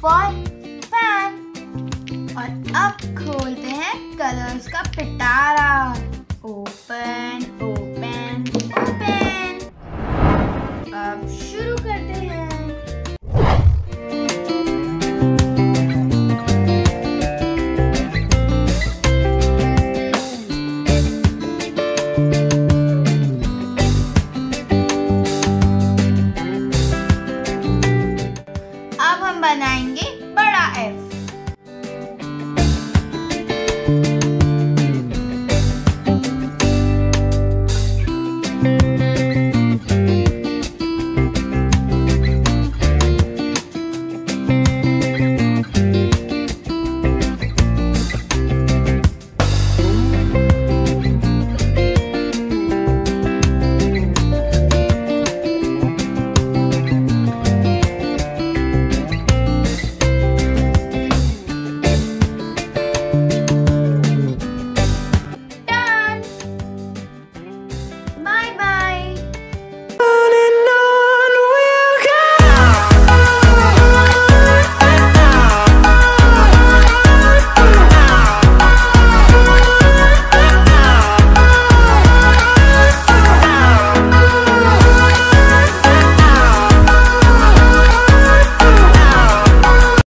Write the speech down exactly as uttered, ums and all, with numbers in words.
For fan. और अब खोलते हैं कलर्स का पिटारा। Open open open. अब शुरू करते हैं। अब हम बनाएंगे बड़ा एफ।